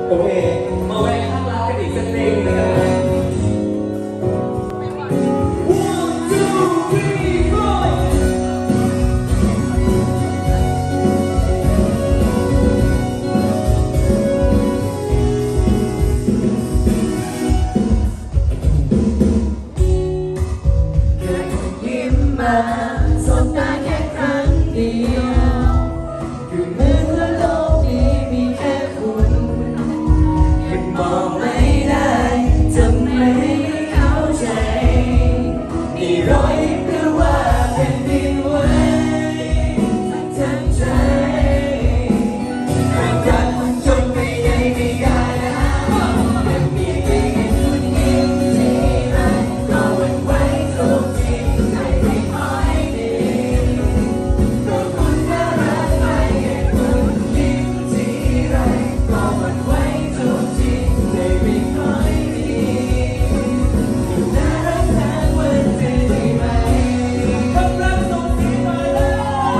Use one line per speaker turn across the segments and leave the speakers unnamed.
โอเคมาแวะข้างร้านกันอีกสักเพลงนะครับ One, two, three, four
เคยยิ้มมาสบตาแค่ครั้งเดียวคือเหมือนว่าโลกนี้มีแค่คุณยังมองไม่ได้ทำไมไม่เข้าใจนี่รอยยิ้มหรือว่าแผ่นดินไหวทั้งใจความรักมันจนไม่ได้ไม่ได้แล้วยังมีเพียงคุณยิ้มทีไรก็หวั่นไหวทุกทีใจไม่ค่อยดีก็คุณน่ารักไปแค่คุณยิ้มทีไรก็หวั่นไหวทุกทีใจไม่ค่อยดีคุณน่ารักทั้งวันจะได้ไหมความรักต้องมีมาแล้ว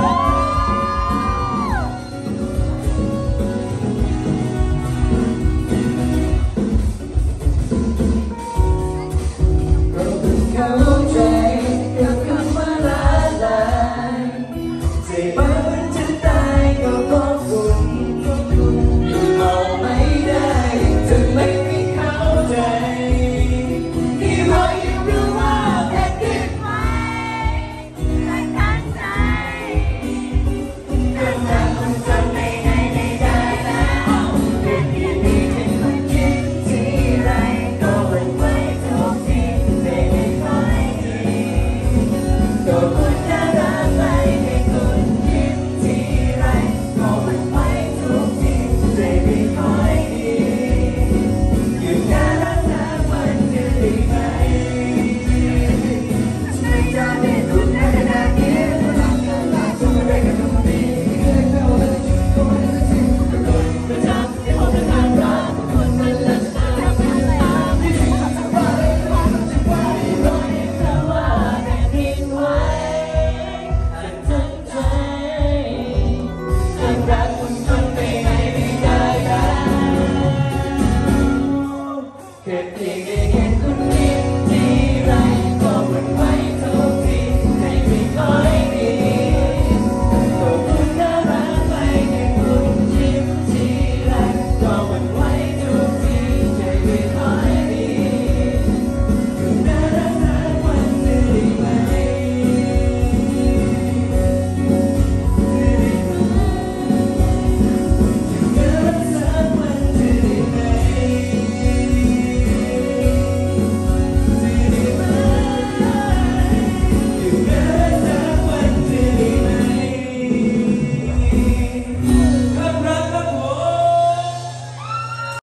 เราเพิ่งเข้าใจกับคำว่าละลายใจบ้ามันจะตายก็เพราะคุณยังมองไม่ได้ทำไมไม่เข้าใจนี่รอยยิ้มหรือว่าแผ่นดินไหวทั้งใจความรักมันจนไม่ได้ไม่ได้แล้วเพียงแค่คุณยิ้มทีไรก็หวั่นไหวทุกทีใจไม่ค่อยดีก็คุณน่ารักไปให้คุณยิ้มทีไรก็หวั่นไหวทุกทีใจไม่ค่อย